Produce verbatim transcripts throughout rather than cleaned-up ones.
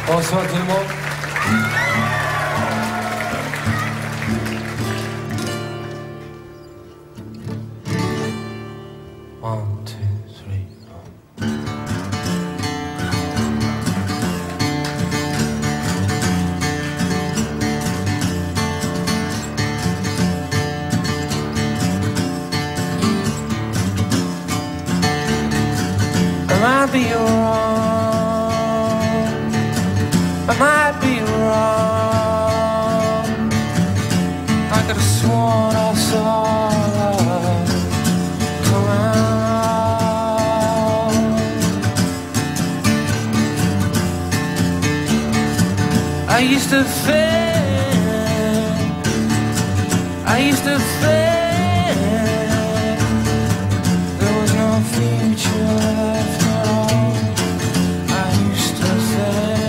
Bonsoir tout le monde. One, two, three, four. I might be wrong. I might be wrong. I could have sworn I saw love come out. I used to think, I used to think there was no future left at all. I used to think.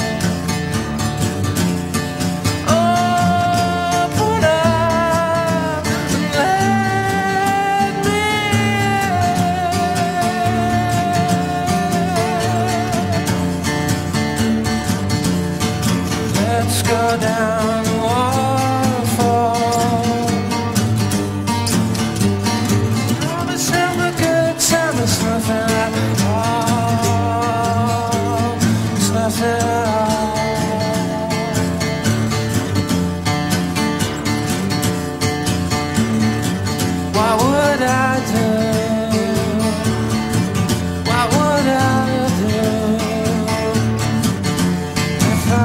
Let's go down the waterfall. Promise him a good time. It's nothing at all. It's nothing at all. What would I do? What would I do if I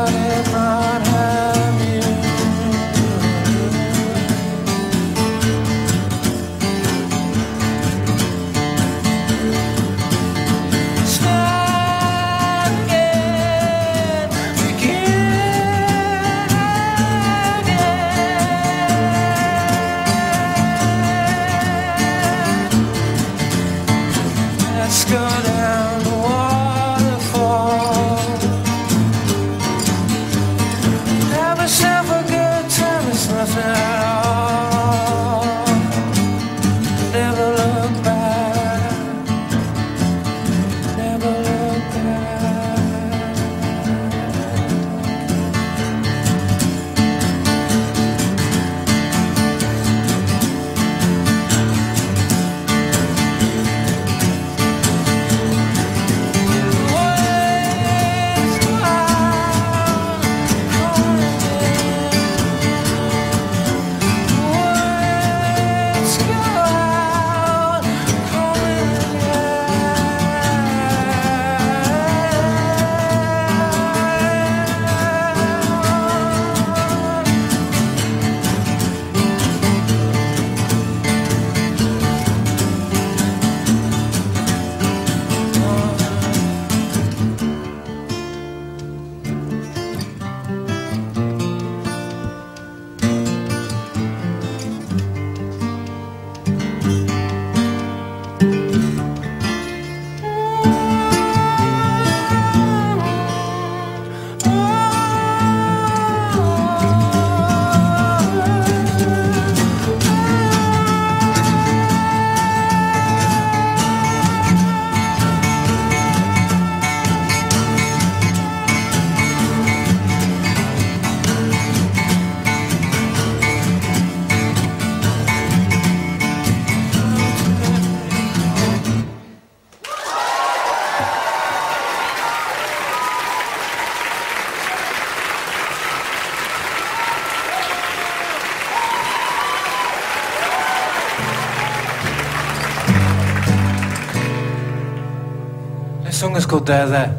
The song is called There There.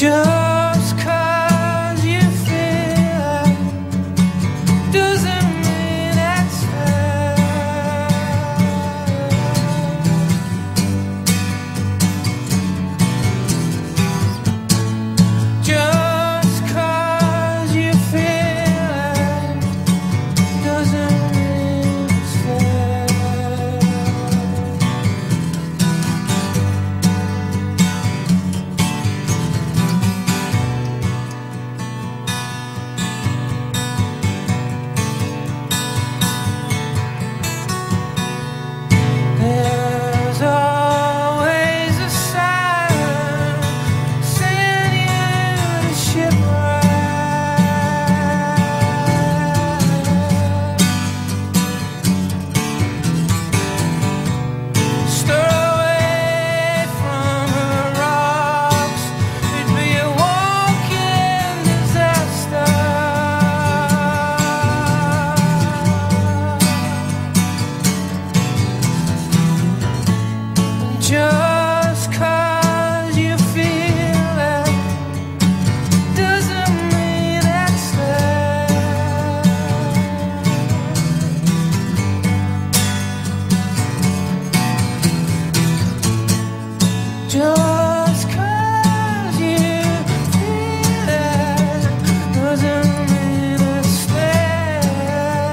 Just 'cause you feel it doesn't mean it's fair. Just 'cause you feel it doesn't mean it's fair. There's always a siren sending you to shipwreck. Stir away from her rocks, it'd be a walking disaster. Just 'cause you feel it doesn't mean it's there. Just 'cause you feel it doesn't mean it's there.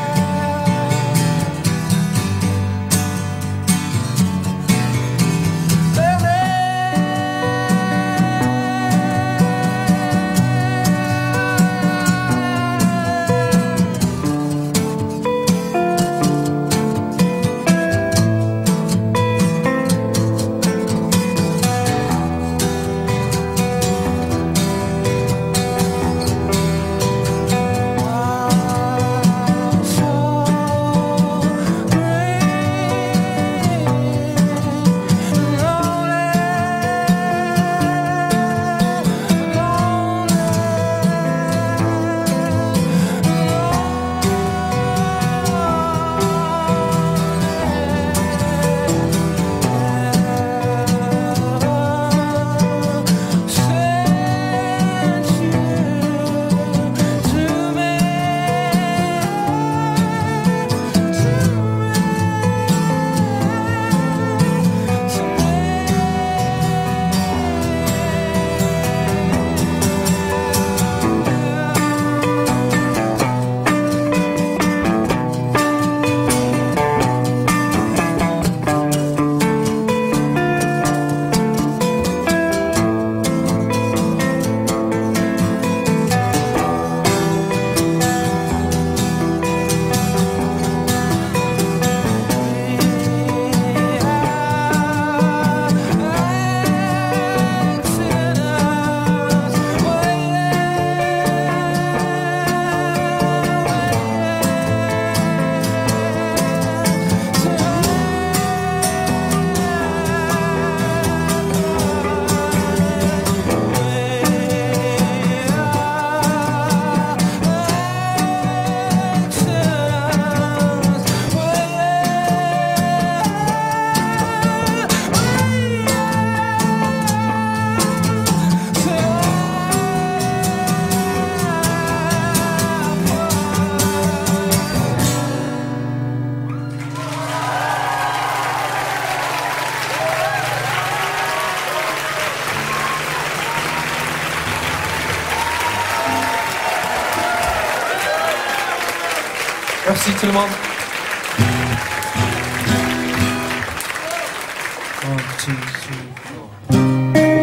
Merci tout le monde. One, two, three, four.